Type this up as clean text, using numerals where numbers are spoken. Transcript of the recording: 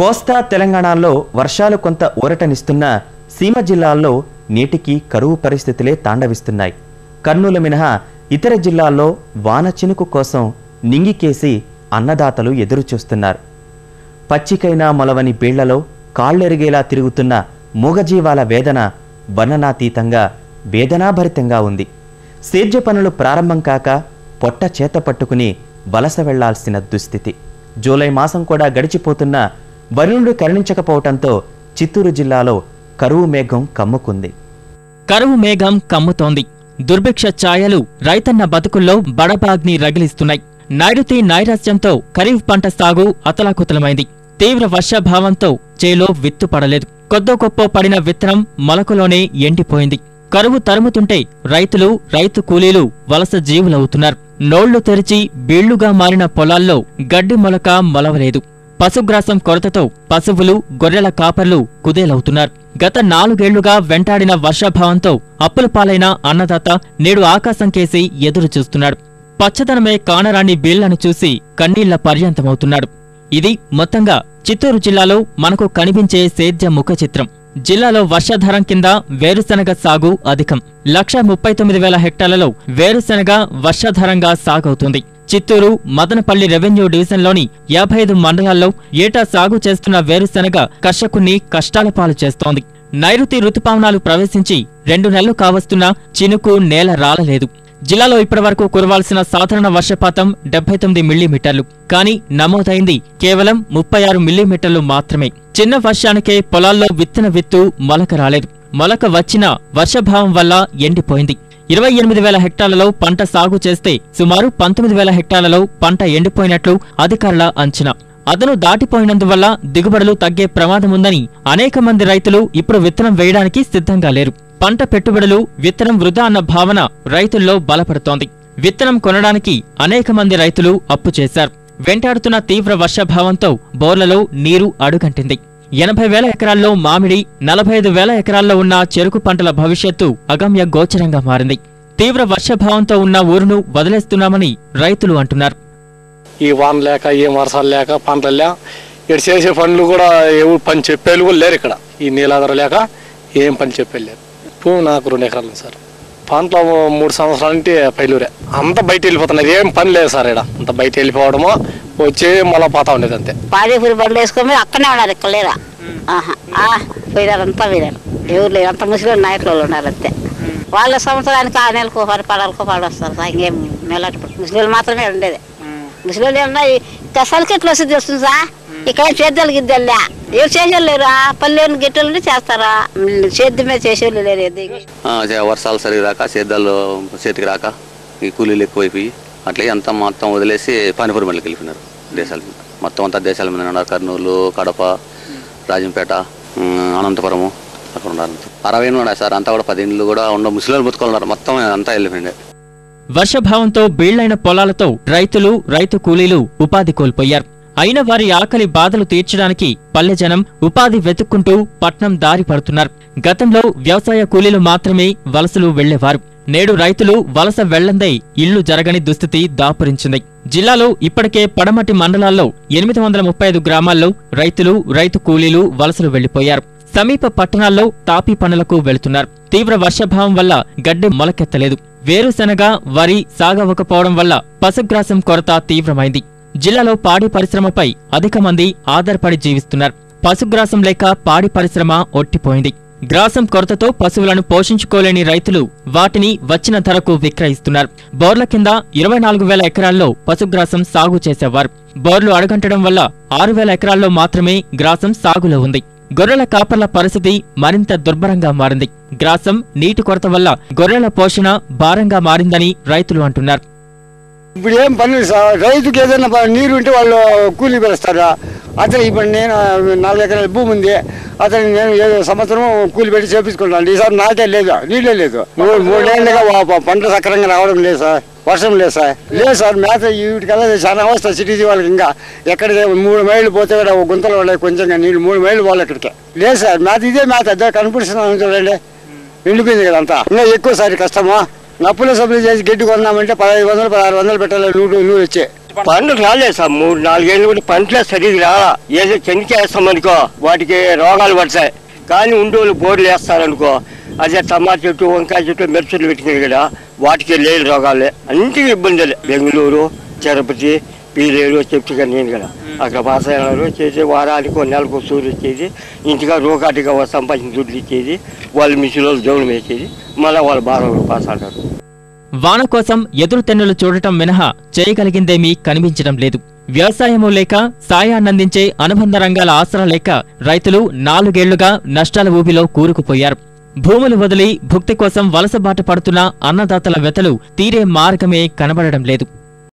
కోస్తా తెలంగాణలో వర్షాలు కొంత ఊరటనిస్తున్న సీమ జిల్లాల్లో నేటికి కరువు పరిస్థితులే తాండవిస్తున్నాయి. కర్నూలు మినహా ఇతర జిల్లాల్లో వాన చినుకు కోసం నింగికేసి అన్నదాతలు ఎదురుచూస్తున్నారు. పచ్చికైనా మొలవని బీళ్లలో కాళ్ళెరిగేలా తిరుగుతున్న మూగజీవాల వేదన వర్ణనాతీతంగా వేదనాభరితంగా ఉంది. సేద్య పనులు ప్రారంభం కాక పొట్ట చేత పట్టుకుని వలస వెళ్లాల్సిన దుస్థితి. జూలై మాసం కూడా గడిచిపోతున్న వరుణుడు కరుణించకపోవటంతో చిత్తూరు జిల్లాలో కరువు మేఘం కమ్ముకుంది. కరువు మేఘం కమ్ముతోంది. దుర్భిక్ష ఛాయలు రైతన్న బతుకుల్లో బడబాగ్ని రగిలిస్తున్నాయి. నైరుతి నైరాశ్యంతో ఖరీఫ్ పంట సాగు అతలాకుతలమైంది. తీవ్ర వర్షాభావంతో చేలో విత్తు పడలేదు. కొద్దో గొప్పో పడిన విత్తనం మొలకలోనే ఎండిపోయింది. కరువు తరుముతుంటే రైతులు, రైతు కూలీలు వలస జీవులవుతున్నారు. నోళ్లు తెరిచి బీళ్లుగా మారిన పొలాల్లో గడ్డి మొలక మొలవలేదు. పశుగ్రాసం కొరతతో పశువులు, గొర్రెల కాపర్లు కుదేలవుతున్నారు. గత 4 ఏళ్లుగా వెంటాడిన వర్షాభావంతో అప్పుల పాలైన అన్నదాత నేడు ఆకాశం కేసి ఎదురు చూస్తున్నాడు. పచ్చదనమే కానరాని బీళ్లను చూసి కన్నీళ్ల పర్యంతమవుతున్నాడు. ఇది మొత్తంగా చిత్తూరు జిల్లాలో మనకు కనిపించే సేద్య ముఖ చిత్రం. జిల్లాలో వర్షాధారం కింద వేరుశెనగ సాగు అధికం. 1,39,000 హెక్టార్లలో వేరుశెనగ వర్షాధారంగా సాగవుతుంది. చిత్తూరు, మదనపల్లి రెవెన్యూ డివిజన్లోని 55 మండలాల్లో ఏటా సాగు చేస్తున్న వేరుశెనగ కర్షకుణ్ణి కష్టాల పాలు చేస్తోంది. నైరుతి రుతుపవనాలు ప్రవేశించి 2 నెలలు కావస్తున్నా చినుకు నేల రాలలేదు. జిల్లాలో ఇప్పటివరకు కురవాల్సిన సాధారణ వర్షపాతం 79 మిల్లీమీటర్లు. కానీ నమోదైంది కేవలం 36 మిల్లీమీటర్లు మాత్రమే. చిన్న వర్షానికే పొలాల్లో విత్తన విత్తు మొలక రాలేదు. మొలక వచ్చినా వర్షాభావం వల్ల ఎండిపోయింది. 28,000 హెక్టార్లలో పంట సాగు చేస్తే సుమారు 19,000 హెక్టార్లలో పంట ఎండిపోయినట్లు అధికారుల అంచనా. అదను దాటిపోయినందువల్ల దిగుబడులు తగ్గే ప్రమాదముందని అనేక మంది రైతులు ఇప్పుడు విత్తనం వేయడానికి సిద్ధంగా లేరు. పంట పెట్టుబడులు, విత్తనం వృధా అన్న భావన రైతుల్లో బలపడుతోంది. విత్తనం కొనడానికి అనేక మంది రైతులు అప్పు చేశారు. వెంటాడుతున్న తీవ్ర వర్షాభావంతో బోర్లలో నీరు అడుగంటింది. 80,000 ఎకరాల్లో మామిడి, 45,000 ఎకరాల్లో ఉన్న చెరుకు పంటల భవిష్యత్తు అగమ్య గోచరంగా మారింది. తీవ్ర వర్షాభావంతో ఉన్న ఊరును వదిలేస్తున్నామని రైతులు అంటున్నారు. ఈ వాన లేక, ఏం వర్షాలు లేక, పంటలు లేక ఇక్కడ చేసే పనులు కూడా ఎవరు పని చెప్పేళ్ళు కూడా లేరు. ఇక్కడ ఈ నీలాధార లేక ఏం పని చెప్పేళ్ళు లేరు. నాకు 2 ఎకరాలు సార్. పంటలో 3 సంవత్సరాలు అంటే పైలూరే. అంతా బయట వెళ్ళిపోతున్నారు. ఏం పని లేదు సార్. ఇక్కడ అంతా బయట వెళ్ళిపోవడము, వచ్చి మళ్ళా పోతా ఉండేది అంతే. పాడేపూరి బండ్లు వేసుకొని అక్కడనే ఉన్నారు. ఇక్కడ లేరా? పోయినారు, అంతా పోయినారు. ఎవరు లేరు. అంత ముస్లిం నాయకులు ఉన్నారు అంతే. వాళ్ళ సంవత్సరానికి 6 నెలలకు పడాలకో పాడొస్తారు సార్. ఇంకేం నెలటి ముస్లింలు మాత్రమే ఉండేది. ముస్లింలు ఏమన్నా అసలుకి ఎట్లా వస్తుంది వస్తుంది సార్. ఇక్కడ సేద్యాలు గిద్దెల్లా ఏం చేసేవాళ్ళు లేరా? పల్లెని గిట్టలు చేస్తారా? సేద్యమే చేసేవాళ్ళు లేరు. వర్షాలు సరిగా రాక, సేద్యాలు చేతికి రాక, ఈ కూలీలు ఎక్కువైపోయి అట్లా అంతా మొత్తం వదిలేసి పానీపూరి బండ్లకి వెళ్ళిపోయినారు. దేశాల మీద మొత్తం అంతా దేశాల మీద ఉన్నారు. కర్నూలు, కడప, రాజంపేట, అనంతపురము అక్కడ ఉన్నారు. 60 ఉన్నాయి సార్. అంతా కూడా 10 ఇండ్లు కూడా ఉన్న ముస్లింలు బతుకున్నారు. మొత్తం అంతా వెళ్ళిపోయింది. వర్షభావంతో బీళ్లైన పొలాలతో రైతులు, రైతు కూలీలు ఉపాధి కోల్పోయారు. అయిన వారి ఆకలి బాధలు తీర్చడానికి పల్లె జనం ఉపాధి వెతుక్కుంటూ పట్నం దారి పడుతున్నారు. గతంలో వ్యవసాయ కూలీలు మాత్రమే వలసలు వెళ్లేవారు. నేడు రైతులు వలస వెళ్లందే ఇళ్లు జరగని దుస్థితి దాపురించింది. జిల్లాలో ఇప్పటికే పడమటి మండలాల్లో 835 గ్రామాల్లో రైతులు, రైతు కూలీలు వలసలు వెళ్లిపోయారు. సమీప పట్టణాల్లో తాపీ పనులకు వెళుతున్నారు. తీవ్ర వర్షాభావం వల్ల గడ్డి మొలకెత్తలేదు. వేరుశెనగ, వరి సాగవకపోవడం వల్ల పశుగ్రాసం కొరత తీవ్రమైంది. జిల్లాలో పాడి పరిశ్రమపై అధిక మంది ఆధారపడి జీవిస్తున్నారు. పశుగ్రాసం లేక పాడి పరిశ్రమ ఒట్టిపోయింది. గ్రాసం కొరతతో పశువులను పోషించుకోలేని రైతులు వాటిని వచ్చిన ధరకు విక్రయిస్తున్నారు. బోర్ల కింద 24,000 ఎకరాల్లో పశుగ్రాసం సాగు చేసేవారు. బోర్లు అడగంటడం వల్ల 6,000 ఎకరాల్లో మాత్రమే గ్రాసం సాగులో ఉంది. గొర్రెల కాపర్ల పరిస్థితి మరింత దుర్భరంగా మారింది. గ్రాసం, నీటి కొరత వల్ల గొర్రెల పోషణ భారంగా మారిందని రైతులు అంటున్నారు. ఇప్పుడు ఏం పని సార్. రైతుకి ఏదైనా నీరు ఉంటే వాళ్ళు కూలీ పెడతారా? అతను ఇప్పుడు నేను 4 ఎకరాల భూమి ఉంది. అతను నేను ఏదో సంవత్సరం కూలి పెట్టి చేపించుకుంటాను. ఈసారి నాకే లేదు, నీళ్ళే లేదు. 3 ఏళ్ళుగా పంట సక్రంగా రావడం లేదు సార్. వర్షం లేదు సార్. లేదు సార్. మేత వీటికల్లా చాలా అవస్థ. సిటీసీ వాళ్ళకి ఇంకా ఎక్కడికి 3 మైళ్ళు పోతే కూడా గుంతలు వాళ్ళకి కొంచెంగా నీళ్ళు 3 మైళ్ళు పోవాలి. ఇక్కడికి లేదు సార్. మేత ఇదే మేత అదే కనిపిస్తున్నాను చూడండి. ఎండిపోయింది కదా అంతా. ఇంకా ఎక్కువ సార్ కష్టమా. అప్పుల సప్లై చేసి గడ్డి కొన్నామంటే 1,500, 1,600 పెట్టాలి. నూరు వచ్చే పంటలు రాలేదు సార్, 3-4 ఏళ్ళు కూడా పంటలే సరిగ్గా రాలా. ఏదో చెనికేస్తాం అనుకో వాటికి రోగాలు పడతాయి. కానీ ఉండోళ్ళు బోర్లు వేస్తారనుకో, అదే టమాటా చెట్టు, వంకాయ చెట్టు, మిరపచెట్లు పెట్టినాయి కదా, వాటికి లేని రోగాలే, అన్నిటికీ ఇబ్బందులే. బెంగళూరు, తిరుపతి, పీలేరు చెప్తుగా నేను కదా అక్కడ పాసాలు చేసి వారానికి 1 నెలకు సూర్యుడు ఇచ్చేది, ఇంటిగా రోగాటిగా సంపాదించిన దుడ్లు ఇచ్చేది, వాళ్ళు మిషన్లో జౌలు వేసేది, మళ్ళీ వాళ్ళు బాగా పాస్ అంటారు. వాన కోసం ఎదురుతెన్నులు చూడటం మినహా చేయగలిగిందేమీ కనిపించడం లేదు. వ్యవసాయము లేక సాయాన్నందించే అనుబంధ రంగాల ఆసరా లేక రైతులు 4 ఏళ్లుగా నష్టాల ఊబిలో కూరుకుపోయారు. భూములు వదిలి భుక్తి కోసం వలసబాట పడుతున్న అన్నదాతల వెతలు తీరే మార్గమే కనబడడం లేదు.